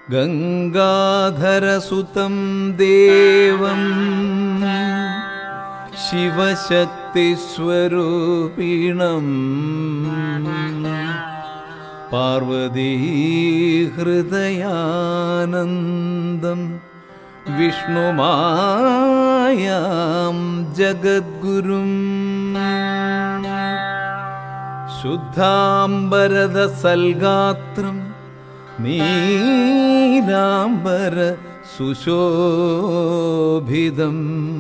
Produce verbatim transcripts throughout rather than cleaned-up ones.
ഗംഗാധരസുതം ദേവം ശിവശക്തിസ്വരൂപിണം പാർവതീഹൃദയാനന്ദം വിഷ്ണുമായാം ജഗദ്ഗുരും ശുദ്ധാംബരദസൽഗാത്രം നീലാംബര സുശോഭിതം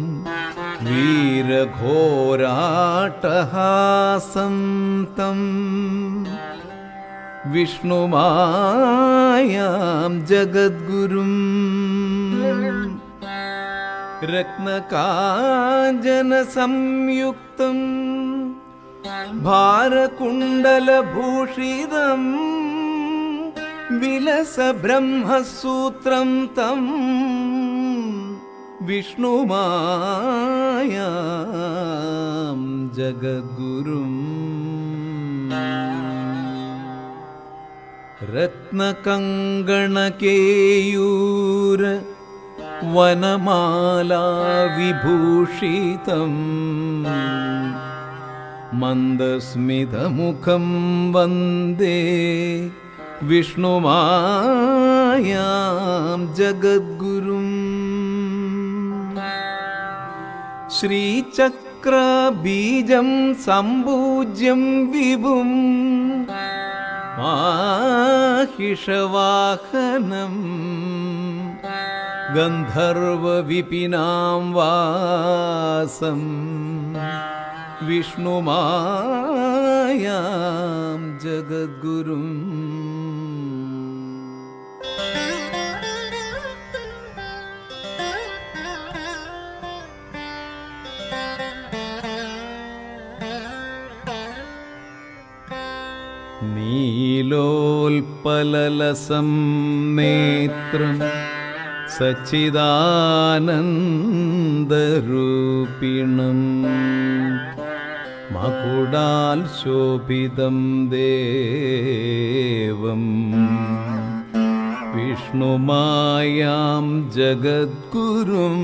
വീരഘോരാട്ടഹാസം തം വിഷ്ണുമായാം ജഗദ്ഗുരും രത്നകാഞ്ചന സംയുക്തം ഭാരകുണ്ടലഭൂഷിതം വിലസബ്രഹ്മസൂത്രം തം വിഷ്ണുമായാം ജഗദ്ഗുരും രത്നകങ്കണകേയൂര വനമാലാവിഭൂഷിതം മന്ദസ്മിതമുഖം വന്ദേ വിഷ്ണുമായാം ജഗദ്ഗുരും ശ്രീചക്രബീജം സംപൂജ്യം വിഭും മാഹിഷവാഹനം ഗന്ധർവവിപിനാം വാസം വിഷ്ണുമായാം ജഗദ്ഗുരും നീലോൽപലലസം നേത്രം സച്ചിദാനന്ദരൂപിണം മകുടാൽ ശോഭിതം ദേവം വിഷ്ണുമായാം ജഗദ്ഗുരും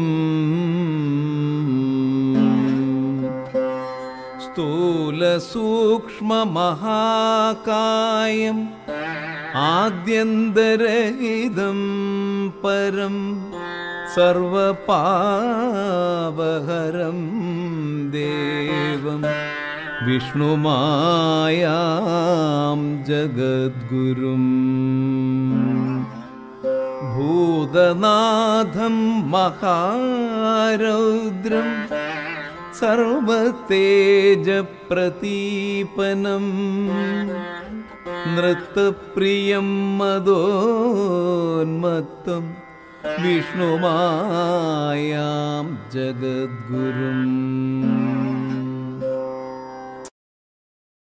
സ്ഥൂലസൂക്ഷ്മമഹാകായം ആദ്യന്തരഹിതം പരം സർവപാപഹരം ദേവം വിഷ്ണുമായാം ജഗദ്ഗുരും ഭൂതനാഥം മഹാരൗദ്രം സർവതേജപ്രതീപനം നൃത്തപ്രിയം മദോന്മത്തം വിഷ്ണുമായാം ജഗദ്ഗുരും